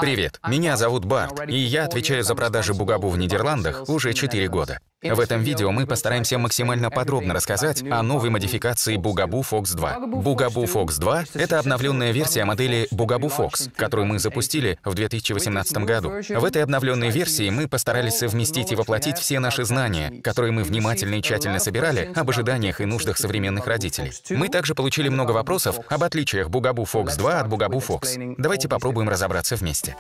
Привет, меня зовут Барт, и я отвечаю за продажи Bugaboo в Нидерландах уже 4 года. В этом видео мы постараемся максимально подробно рассказать о новой модификации Bugaboo Fox 2. Bugaboo Fox 2 — это обновленная версия модели Bugaboo Fox, которую мы запустили в 2018 году. В этой обновленной версии мы постарались совместить и воплотить все наши знания, которые мы внимательно и тщательно собирали об ожиданиях и нуждах современных родителей. Мы также получили много вопросов об отличиях Bugaboo Fox 2 от Bugaboo Fox. Давайте попробуем разобраться вместе.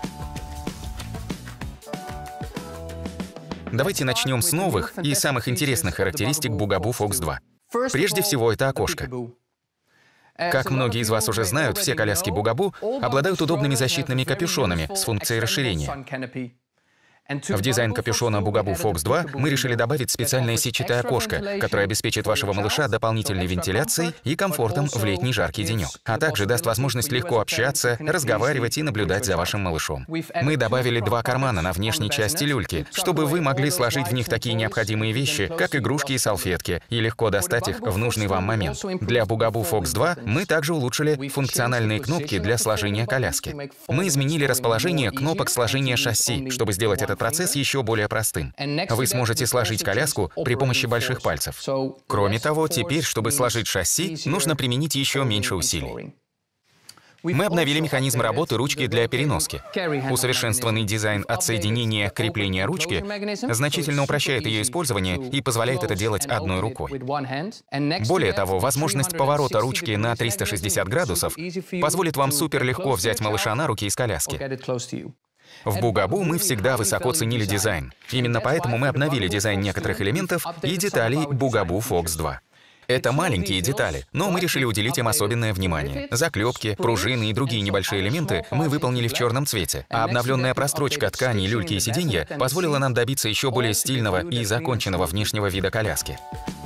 Давайте начнем с новых и самых интересных характеристик Bugaboo Fox 2. Прежде всего, это окошко. Как многие из вас уже знают, все коляски Bugaboo обладают удобными защитными капюшонами с функцией расширения. В дизайн капюшона Bugaboo Fox 2 мы решили добавить специальное сетчатое окошко, которое обеспечит вашего малыша дополнительной вентиляцией и комфортом в летний жаркий денек, а также даст возможность легко общаться, разговаривать и наблюдать за вашим малышом. Мы добавили 2 кармана на внешней части люльки, чтобы вы могли сложить в них такие необходимые вещи, как игрушки и салфетки, и легко достать их в нужный вам момент. Для Bugaboo Fox 2 мы также улучшили функциональные кнопки для сложения коляски. Мы изменили расположение кнопок сложения шасси, чтобы сделать этот процесс еще более простым. Вы сможете сложить коляску при помощи больших пальцев. Кроме того, теперь, чтобы сложить шасси, нужно применить еще меньше усилий. Мы обновили механизм работы ручки для переноски. Усовершенствованный дизайн отсоединения крепления ручки значительно упрощает ее использование и позволяет это делать одной рукой. Более того, возможность поворота ручки на 360 градусов позволит вам суперлегко взять малыша на руки из коляски. В Bugaboo мы всегда высоко ценили дизайн. Именно поэтому мы обновили дизайн некоторых элементов и деталей Bugaboo Fox 2. Это маленькие детали, но мы решили уделить им особенное внимание. Заклепки, пружины и другие небольшие элементы мы выполнили в черном цвете, а обновленная прострочка ткани, люльки и сиденья позволила нам добиться еще более стильного и законченного внешнего вида коляски.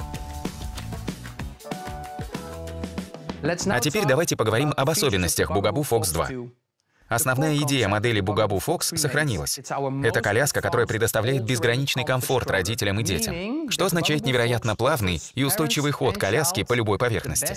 А теперь давайте поговорим об особенностях Bugaboo Fox 2. Основная идея модели Bugaboo Fox сохранилась. Это коляска, которая предоставляет безграничный комфорт родителям и детям, что означает невероятно плавный и устойчивый ход коляски по любой поверхности.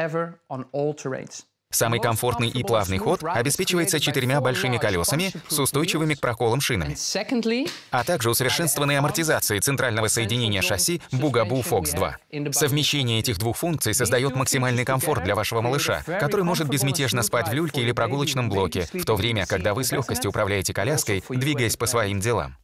Самый комфортный и плавный ход обеспечивается 4 большими колесами с устойчивыми к проколам шинами, а также усовершенствованной амортизацией центрального соединения шасси Bugaboo Fox 2. Совмещение этих двух функций создает максимальный комфорт для вашего малыша, который может безмятежно спать в люльке или прогулочном блоке, в то время, когда вы с легкостью управляете коляской, двигаясь по своим делам.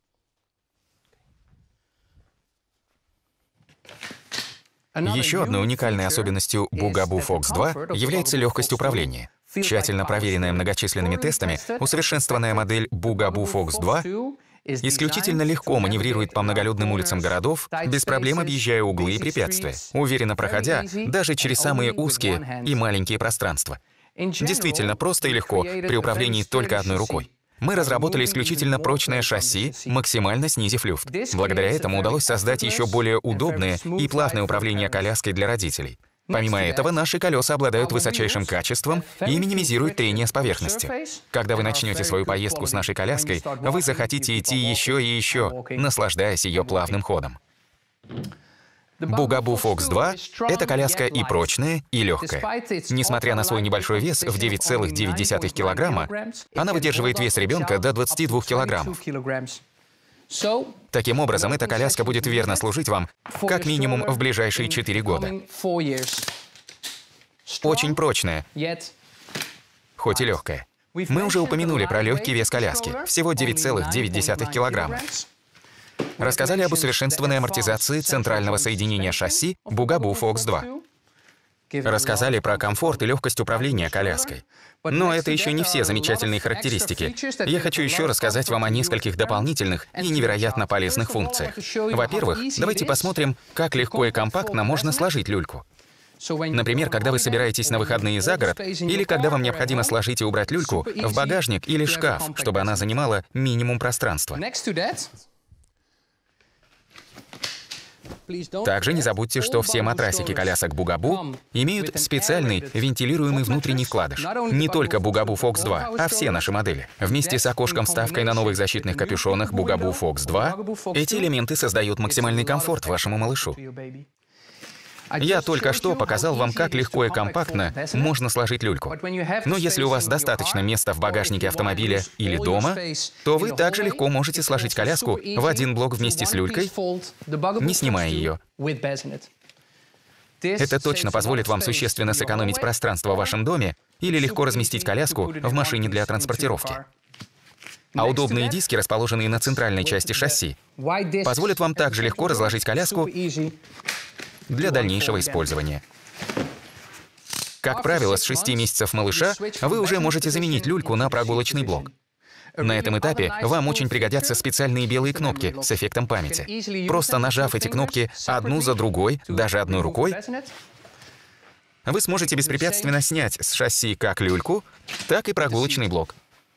Еще одной уникальной особенностью Bugaboo Fox 2 является легкость управления. Тщательно проверенная многочисленными тестами, усовершенствованная модель Bugaboo Fox 2 исключительно легко маневрирует по многолюдным улицам городов, без проблем объезжая углы и препятствия, уверенно проходя даже через самые узкие и маленькие пространства. Действительно просто и легко при управлении только одной рукой. Мы разработали исключительно прочное шасси, максимально снизив люфт. Благодаря этому удалось создать еще более удобное и плавное управление коляской для родителей. Помимо этого, наши колеса обладают высочайшим качеством и минимизируют трение с поверхностью. Когда вы начнете свою поездку с нашей коляской, вы захотите идти еще и еще, наслаждаясь ее плавным ходом. Bugaboo Fox 2 — это коляска и прочная, и легкая. Несмотря на свой небольшой вес в 9,9 килограмма, она выдерживает вес ребенка до 22 килограммов. Таким образом, эта коляска будет верно служить вам как минимум в ближайшие 4 года. Очень прочная, хоть и легкая. Мы уже упомянули про легкий вес коляски — всего 9,9 килограмма. Рассказали об усовершенствованной амортизации центрального соединения шасси Bugaboo Fox 2. Рассказали про комфорт и легкость управления коляской. Но это еще не все замечательные характеристики. Я хочу еще рассказать вам о нескольких дополнительных и невероятно полезных функциях. Во-первых, давайте посмотрим, как легко и компактно можно сложить люльку. Например, когда вы собираетесь на выходные за город, или когда вам необходимо сложить и убрать люльку в багажник или шкаф, чтобы она занимала минимум пространства. Также не забудьте, что все матрасики колясок Bugaboo имеют специальный вентилируемый внутренний вкладыш. Не только Bugaboo Fox 2, а все наши модели. Вместе с окошком-вставкой на новых защитных капюшонах Bugaboo Fox 2 эти элементы создают максимальный комфорт вашему малышу. Я только что показал вам, как легко и компактно можно сложить люльку. Но если у вас достаточно места в багажнике автомобиля или дома, то вы также легко можете сложить коляску в один блок вместе с люлькой, не снимая ее. Это точно позволит вам существенно сэкономить пространство в вашем доме или легко разместить коляску в машине для транспортировки. А удобные диски, расположенные на центральной части шасси, позволят вам также легко разложить коляску для дальнейшего использования. Как правило, с 6 месяцев малыша вы уже можете заменить люльку на прогулочный блок. На этом этапе вам очень пригодятся специальные белые кнопки с эффектом памяти. Просто нажав эти кнопки одну за другой, даже одной рукой, вы сможете беспрепятственно снять с шасси как люльку, так и прогулочный блок.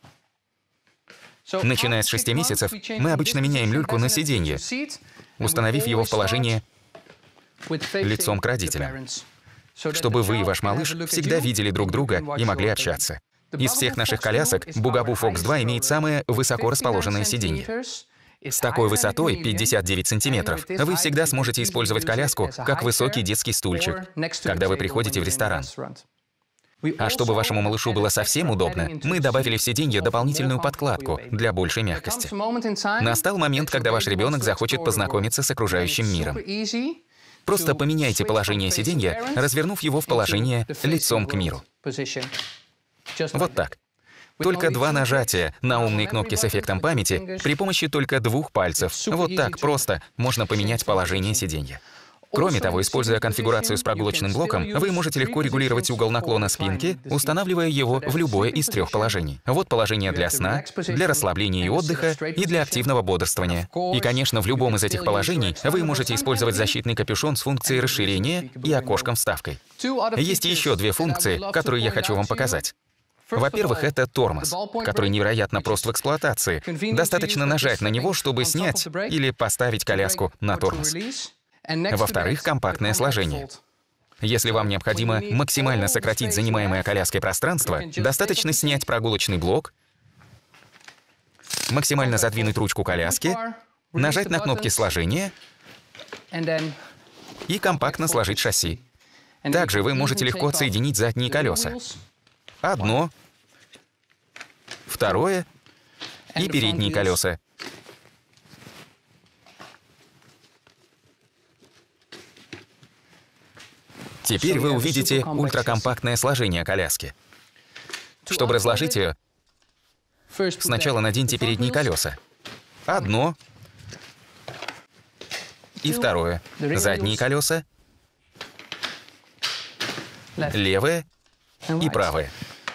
Начиная с 6 месяцев, мы обычно меняем люльку на сиденье, установив его в положение лицом к родителям, чтобы вы и ваш малыш всегда видели друг друга и могли общаться. Из всех наших колясок Bugaboo Fox 2 имеет самое высоко расположенное сиденье. С такой высотой, 59 сантиметров, вы всегда сможете использовать коляску как высокий детский стульчик, когда вы приходите в ресторан. А чтобы вашему малышу было совсем удобно, мы добавили в сиденье дополнительную подкладку для большей мягкости. Настал момент, когда ваш ребенок захочет познакомиться с окружающим миром. Просто поменяйте положение сиденья, развернув его в положение лицом к миру. Вот так. Только 2 нажатия на умные кнопки с эффектом памяти при помощи только 2 пальцев. Вот так просто можно поменять положение сиденья. Кроме того, используя конфигурацию с прогулочным блоком, вы можете легко регулировать угол наклона спинки, устанавливая его в любое из 3 положений. Вот положение для сна, для расслабления и отдыха и для активного бодрствования. И, конечно, в любом из этих положений вы можете использовать защитный капюшон с функцией расширения и окошком-вставкой. Есть еще 2 функции, которые я хочу вам показать. Во-первых, это тормоз, который невероятно прост в эксплуатации. Достаточно нажать на него, чтобы снять или поставить коляску на тормоз. Во-вторых, компактное сложение. Если вам необходимо максимально сократить занимаемое коляской пространство, достаточно снять прогулочный блок, максимально задвинуть ручку коляски, нажать на кнопки сложения и компактно сложить шасси. Также вы можете легко отсоединить задние колеса. Одно, второе и передние колеса. Теперь вы увидите ультракомпактное сложение коляски. Чтобы разложить ее, сначала наденьте передние колеса. Одно и второе. Задние колеса, левое и правое.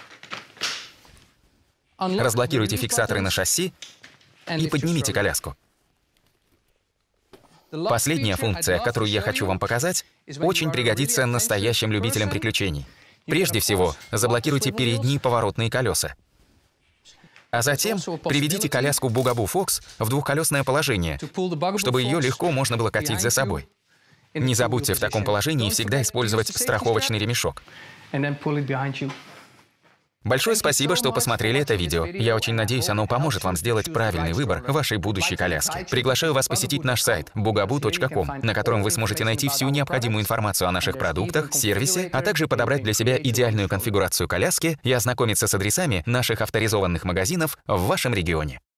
Разблокируйте фиксаторы на шасси и поднимите коляску. Последняя функция, которую я хочу вам показать, очень пригодится настоящим любителям приключений. Прежде всего, заблокируйте передние поворотные колеса. А затем приведите коляску Bugaboo Fox в двухколесное положение, чтобы ее легко можно было катить за собой. Не забудьте в таком положении всегда использовать страховочный ремешок. Большое спасибо, что посмотрели это видео. Я очень надеюсь, оно поможет вам сделать правильный выбор вашей будущей коляски. Приглашаю вас посетить наш сайт bugaboo.com, на котором вы сможете найти всю необходимую информацию о наших продуктах, сервисе, а также подобрать для себя идеальную конфигурацию коляски и ознакомиться с адресами наших авторизованных магазинов в вашем регионе.